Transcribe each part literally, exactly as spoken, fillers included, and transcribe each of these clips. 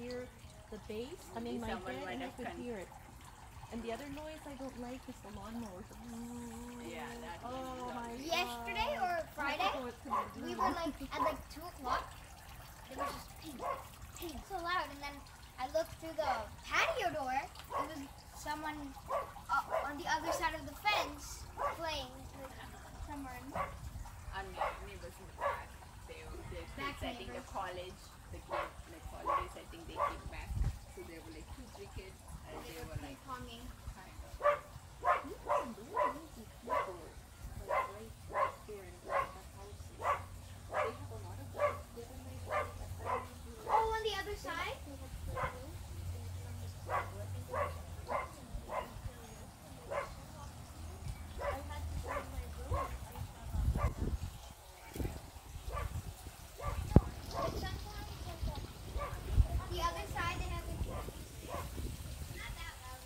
hear the bass. I'm Maybe in my someone bed might and I have could con- hear it. And the other noise I don't like is the lawnmower. Yeah, that Oh one my is god. Yesterday or Friday, I don't know what's gonna do. we were like at like two o'clock. It was just ping, ping, so loud, and then I looked through the patio door. It was someone uh, on the other side of the fence playing like, somewhere. In, our neigh- neighbors in the back. They they Back kids, I think the neighbors. college, the kid like holidays. I think they came back, so they were like two, three kids, and they they were were ping like ponging. kind of. You can do it with people. Like right next door in the houses. They have a lot of them. They don't like that. Oh, on the other side. The other side they have like not that loud.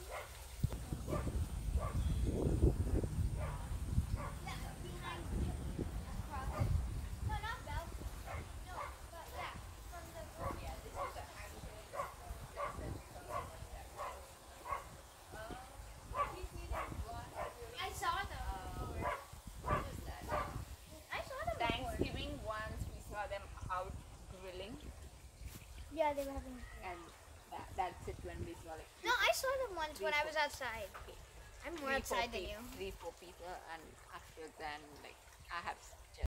Yeah, behind across. No, not bell. No, but yeah, from the road. Yeah, this is the actual place that we saw someone that was. Uh, we see them once during. I saw them Uh, before. what is that? I saw them before. Thanksgiving once we saw them out grilling, Yeah, they were having. and that, that's it when we saw like No, I saw them once when I was outside. I'm more three, four outside than pe- you. three, four people, and after then, like I have